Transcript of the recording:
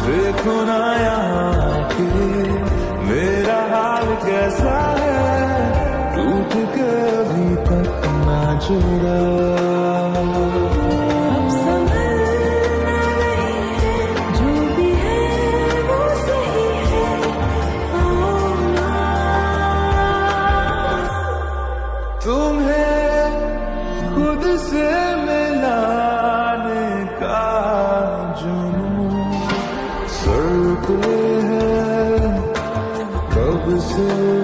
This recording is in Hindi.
देखो ना यहाँ के मेरा हाल कैसा है, टूट के अभी तक ना जुड़ा। अब संभलना नहीं है, जो भी है वो सही है, आओ ना। तुम्हें खुद से मिलाने का जुनून सर पे है कब से।